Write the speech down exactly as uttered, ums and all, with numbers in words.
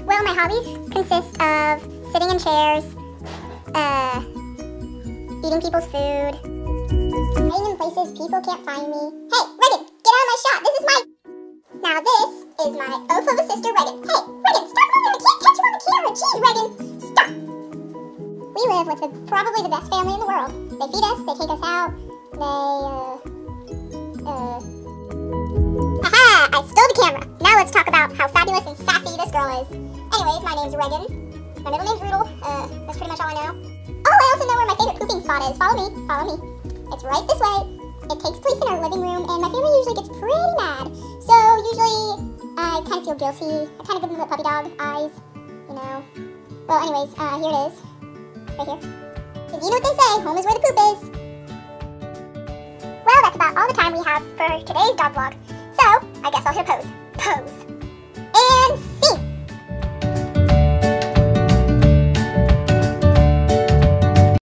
Well, my hobbies consist of sitting in chairs, uh, eating people's food, hiding in places people can't find me. Hey, Reagan, get out of my shot. This is my... Now this is my oath of a sister, Reagan. Hey, Reagan, stop moving. I can't catch you on the camera. Jeez, Reagan, stop. We live with the, probably the best family in the world. They feed us, they take us out, they, uh, uh... Aha! I stole the camera. Now let's talk about how fabulous and sassy this girl is. Anyways, my name's Reagan. My middle name's Rudel. Uh, that's pretty much all I know. Oh, I also know where my favorite pooping spot is. Follow me. Follow me. It's right this way. It takes place in our living room, and my family usually gets pretty mad. So usually, I kind of feel guilty. I kind of give them the puppy dog eyes, you know. Well, anyways, uh, here it is. Right here. Because you know what they say, home is where the poop is. Well, that's about all the time we have for today's dog vlog. So, I guess I'll hit pose. Pose.